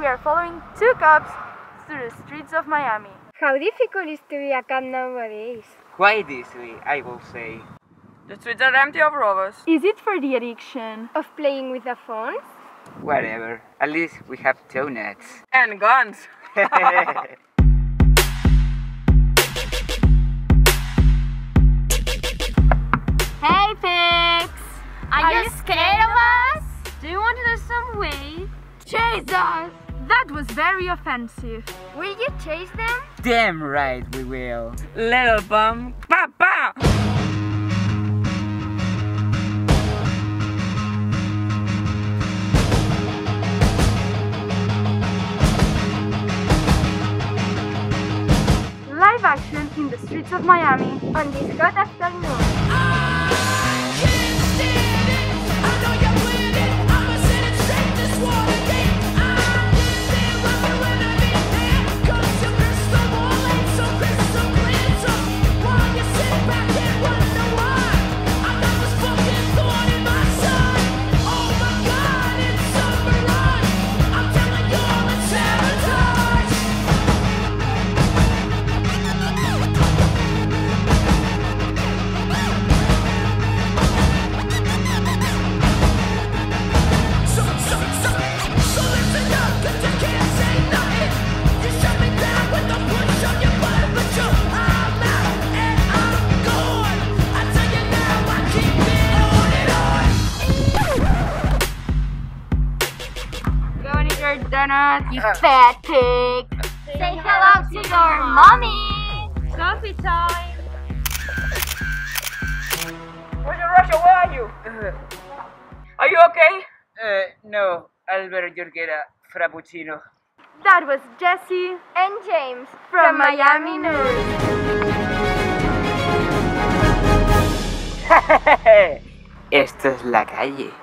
we are following two cops through the streets of Miami. How difficult is to be a cop nowadays? Quite easily, I will say. The streets are empty of robbers. Is it for the addiction Of playing with the phones? Whatever, at least we have donuts. And guns. Hey pigs! Are you scared of us? Do you want to lose some weight? Chase us! That was very offensive. Will you chase them? Damn right we will. Little bum. Pa pa! Live action in the streets of Miami On this hot afternoon. donut, you fat pig! Say hello to your mommy! Coffee time! Russia, where are you? Are you okay? No, Albert, you'll get a frappuccino. That was Jesse And James from Miami News. Esto es la calle.